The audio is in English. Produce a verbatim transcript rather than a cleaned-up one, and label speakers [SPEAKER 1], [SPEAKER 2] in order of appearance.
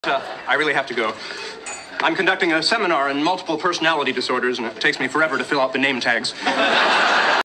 [SPEAKER 1] Uh, I really have to go. I'm conducting a seminar in multiple personality disorders, and it takes me forever to fill out the name tags.